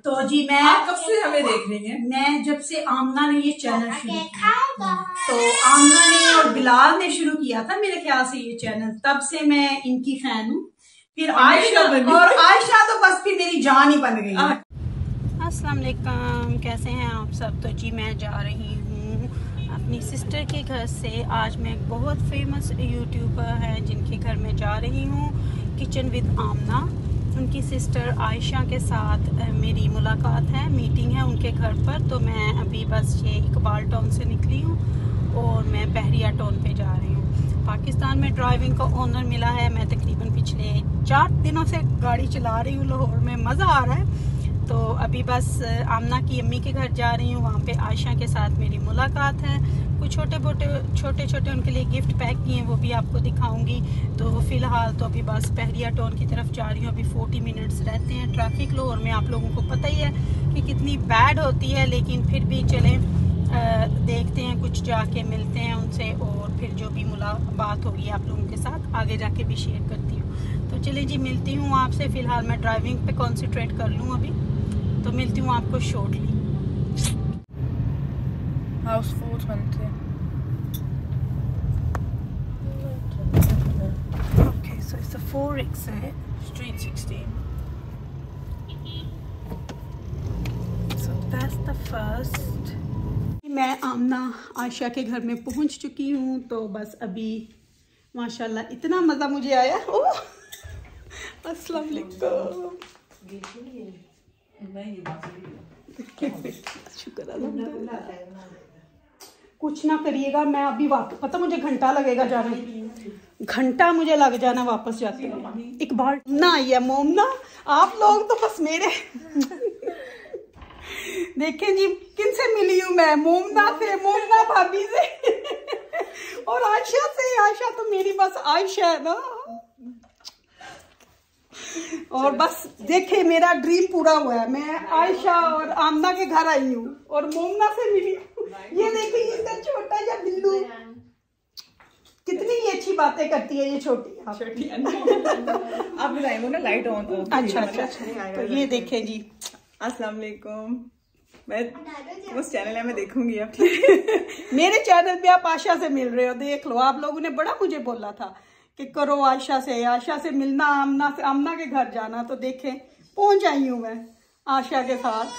तो जी मैं आप कब से हमें देख रही हैं? मैं जब से आमना ने ये चैनल शुरू किया, तो आमना ने और बिलाल ने शुरू किया था मेरे ख्याल से ये चैनल, तब से मैं इनकी फैन हूँ। फिर आयशा तो बस फिर मेरी जान ही बन गई है। अस्सलाम वालेकुम, कैसे हैं आप सब। तो जी मैं जा रही हूँ अपनी सिस्टर के घर से। आज मैं एक बहुत फेमस यूट्यूबर हैं जिनके घर में जा रही हूँ, किचन विद आमना। उनकी सिस्टर आयशा के साथ मेरी मुलाकात है, मीटिंग है उनके घर पर। तो मैं अभी बस ये इकबाल टाउन से निकली हूँ और मैं बहरिया टाउन पे जा रही हूँ। पाकिस्तान में ड्राइविंग का ऑनर मिला है। मैं तकरीबन पिछले 4 दिनों से गाड़ी चला रही हूँ लाहौर में, मज़ा आ रहा है। तो अभी बस आमना की अम्मी के घर जा रही हूँ, वहाँ पे आयशा के साथ मेरी मुलाकात है। कुछ छोटे छोटे उनके लिए गिफ्ट पैक किए हैं, वो भी आपको दिखाऊंगी। तो फ़िलहाल तो अभी बस बहरिया टाउन की तरफ जा रही हूँ। अभी 40 मिनट्स रहते हैं ट्रैफिक लाहौर में, आप लोगों को पता ही है कि कितनी बैड होती है, लेकिन फिर भी चलें देखते हैं, कुछ जाके मिलते हैं उनसे और फिर जो भी मुलाकात होगी आप लोगों के साथ आगे जाके भी शेयर करती हूँ। तो चलिए जी, मिलती हूँ आपसे। फ़िलहाल मैं ड्राइविंग पे कॉन्सेंट्रेट कर लूँ अभी, तो मिलती हूँ आपको shortly. House 420। Okay, so it's a 4 exit, Street 16. so that's the first। मैं आमना आयशा के घर में पहुंच चुकी हूँ। तो बस अभी माशाल्लाह इतना मज़ा मुझे आया। ओह अस्सलाम वालेकुम। शुक्र अल्हम्दुलिल्लाह। कुछ ना करिएगा, मैं अभी वापस, पता मुझे घंटा लगेगा जाने, घंटा मुझे लग जाना वापस जाते हैं। इकबाल ना आई है मोमना, आप लोग तो बस मेरे देखें जी किन से मिली हूँ मैं, मोमना से, मोमना भाभी से और आयशा से। आयशा तो मेरी बस आयशा है ना। और बस देखे मेरा ड्रीम पूरा हुआ है, मैं आयशा और आमना के घर आई हूँ और मोमना से मिली। ये देखिए इतना छोटा या बिल्लू, कितनी ही अच्छी बातें करती है ये छोटी। आप बताइए ना, लाइट ऑन। अच्छा, तो ये देखें जी। अस्सलाम वालेकुम। मैं उस चैनल है, मैं देखूंगी अब। मेरे चैनल पे आप आयशा से मिल रहे हो, देख लो। आप लोगों ने बड़ा मुझे बोला था कि करो आयशा से मिलना, आमना के घर जाना। तो देखें पहुंच आई हूँ मैं आयशा के साथ।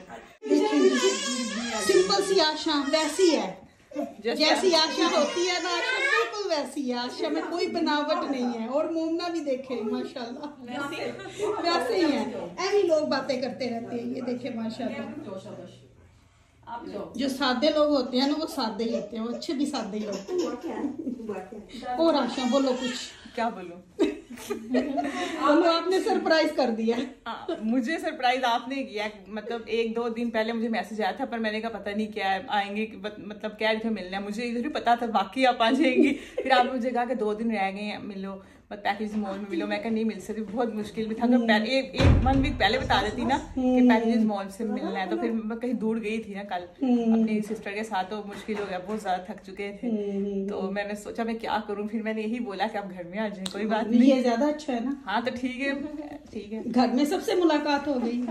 सिंपल सी आयशा वैसी है जैसी आयशा होती है ना, आयशा बिल्कुल वैसी है। आयशा में कोई बनावट नहीं है। और मोमना भी देखे माशाल्लाह वैसे ही है। ऐसी लोग बातें करते रहते हैं, ये देखे माशाल्लाह। जो सादे लोग होते हैं ना, वो सादे ही होते हैं, वो अच्छे भी सादे ही होते हैं। और आयशा बोलो, कुछ क्या बोलूं? बोलो, आपने सरप्राइज कर दिया। मुझे सरप्राइज आपने किया। मतलब 1-2 दिन पहले मुझे मैसेज आया था, पर मैंने कहा पता नहीं क्या आएंगे, मतलब क्या इधर मिलना है। मुझे इधर भी पता था बाकी आप आ जाएंगी। फिर आपने मुझे कहा कि 2 दिन रह गए हैं, मिलो पैकेज मॉल में मिलो। मैं कहा नहीं मिल सकती, बहुत मुश्किल भी था। अगर एक 1 वीक पहले बता देती ना कि पैकेज मॉल से मिलना है, तो फिर मैं कहीं दूर गई थी ना कल अपनी सिस्टर के साथ, तो मुश्किल हो गया, बहुत ज्यादा थक चुके थे। तो मैंने सोचा मैं क्या करूं, फिर मैंने यही बोला कि आप घर में आ जाए, कोई बात नहीं, ये ज्यादा अच्छा है ना। हाँ तो ठीक है घर में सबसे मुलाकात हो गई,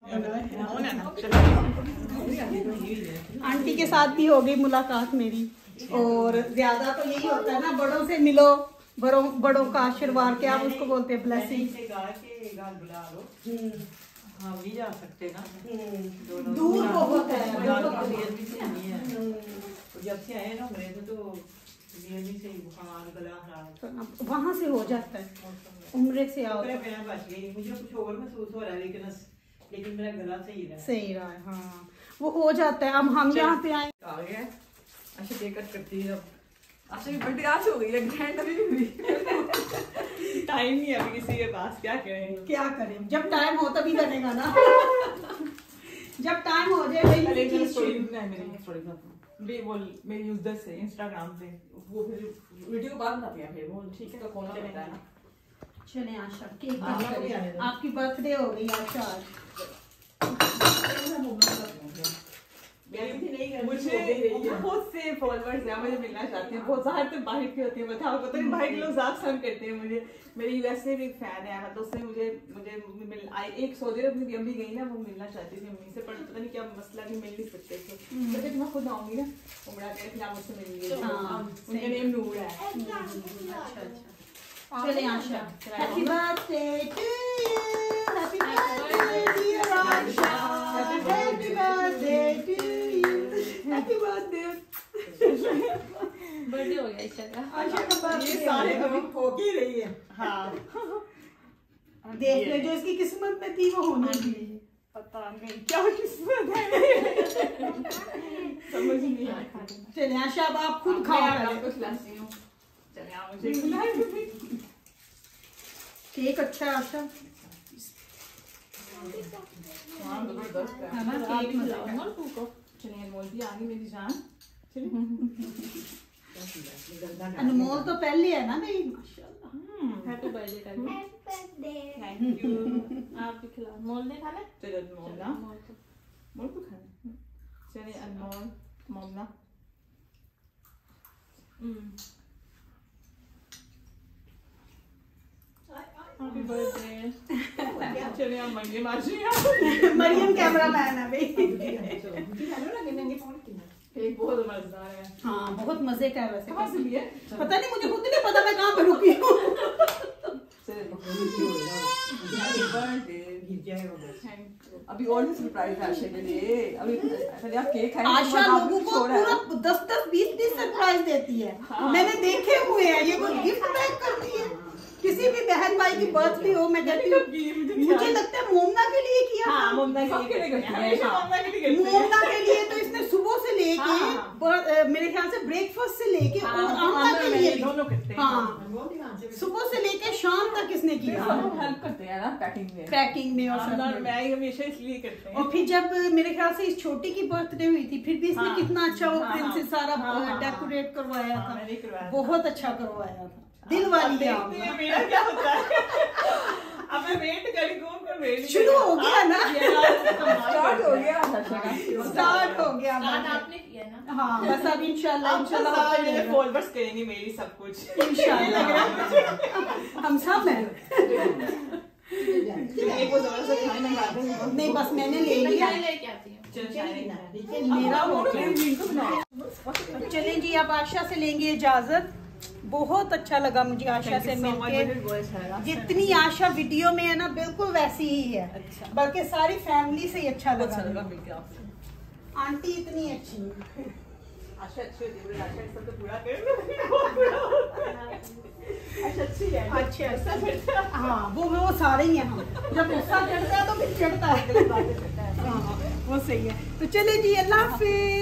आंटी के साथ भी हो गई मुलाकात मेरी। और ज्यादा तो यही होता है ना, बड़ों से मिलो, बड़ों का आशीर्वाद, क्या आप उसको बोलते हैं, ब्लेसिंग। हाँ भी जा सकते ना, दूर बहुत है। जब से आए ना मेरे तो बुखार, गला खराब वहाँ से हो जाता है, उम्र से आओ। बच गई, मुझे कुछ और महसूस हो रहा है, लेकिन मेरा गला सही रहा है। हाँ वो हो जाता है। अब हम यहाँ पे आए आ गया। अच्छा टेकट करती है अब। अच्छा की बर्थडे आज हो गई है, ग्रैंड अभी भी हुई। टाइम नहीं है अभी किसी के पास, क्या करें। जब टाइम हो तभी बनेगा ना। जब टाइम हो जाए वही चीज मेरी यूजर से इंस्टाग्राम से वो फिर वीडियो बाद बताती है, फिर वो ठीक है तो कौन बताया ना। चले आशा केक आपकी बर्थडे हो गई आशा। बहुत से फॉलोअर्स हैं, मुझे मिलना चाहते हैं, बहुत ज़्यादातर बाहर की होती है, बताओ पता नहीं बाहर के लोग ज़्यादा पसंद करते हैं मुझे। मेरे यूएसए भी एक फैन है, मतलब उसने मुझे एक सऊदी अरब में अम्मी गई ना, वो मिलना चाहती थी मम्मी से, पर पता नहीं क्या मसला नहीं, मिल नहीं सकते थे। तो फिर मैं खुद आऊँगी ना उमरा के, फिर आप मुझसे मिल लीजिए। उनका नेम नूर है। चलिए Asha, happy birthday to you, happy birthday dear Asha, happy birthday to you, happy birthday. Birthday हो गया आयशा का। आशा का बर्थडे ये सारे कभी हो ही रही है। हाँ देख ले, जो इसकी किस्मत में थी वो होनी थी। पता नहीं क्या किस्मत है, समझ नहीं आता। चलिए आशा, अब आप खुद खाओ। आपको खिलाती हूँ, चलिए आप मुझे खिलाएं। केक अच्छा है आशा, हाँ जबरदस्त है। है ना? केक मजा। चलिए अनमोल भी आ गई मेरी जान। चलिए अनमोल तो पहले है ना भाई, माशाल्लाह। हैप्पी बर्थडे कर दो। Thank you. आप भी खिलाओ। मोल ने खाना? चलो अनमोल ना, मोल को। मोल को खाना। चलिए अनमोल मोमना। Happy birthday. चलिए हम मरियम आ जाइए। मरियम कैमरामैन है भाई। केक बहुत मजेदार है। हाँ बहुत मजे का है वैसे। कहाँ से लिए? पता नहीं, मुझे खुद नहीं पता मैं कहाँ पे रुकी हूँ। अभी और भी सरप्राइज है आशा के लिए। अभी पहले आप केक खाएं। आशा लोगों को पूरा 10-10, 20-20 सरप्राइज देती है। मैंने देखे हुए हैं, ये कोई गिफ्ट पैक करती है। किसी भी बहन भाई की बर्थडे हो, मैं कहती हूँ, मुझे लगता है मोमना के लिए किया था। मोमना के लिए मोमना के लिए तो इसने सुबह से लेके मेरे ख्याल से ब्रेकफास्ट से लेके और आमना के लिए दोनों करते हैं। हाँ, सुबह से लेके शाम तक इसने किया, हेल्प करते हैं ना पैकिंग में और सब में। मैं हमेशा इसलिए करते हैं। और फिर जब मेरे ख्याल से इस छोटी की बर्थडे हुई थी, फिर भी इसने कितना अच्छा वो प्रिंसेस सारा डेकोरेट करवाया था, बहुत अच्छा करवाया था, दिल वाली है। मेरा क्या होता है, अब मैं वेट करी वेट शुरू हो गया ना, स्टार्ट हो गया। स्टार्ट हो गया। आपने किया ना? हाँ बस अब इंशाल्लाह मेरे फॉलोअर्स करेंगे मेरी सब कुछ इंशाल्लाह। हम सब हैं। एक वो जबरदस्त खाने में खाते हैं। नहीं बस मैंने ले लिया, लेके आती हूँ। मेरा हो गया। चलें जी, अब आशा से लेंगे इजाजत। बहुत अच्छा लगा मुझे आशा से मिलके। जितनी आशा वीडियो में है ना, बिल्कुल वैसी ही है। अच्छा। बल्कि सारी फैमिली से ही अच्छा लगा मिलके आपसे। आंटी इतनी अच्छी है। आशा अच्छी होती है, आशा सब तो पूरा कर। आशा अच्छी है। अच्छा हाँ, वो सारे ही हैं। हम जब गुस्सा चढ़ता है तो फिर चढ़ता है। हाँ वो सही है। तो चले जी, अल्लाह हाफिज।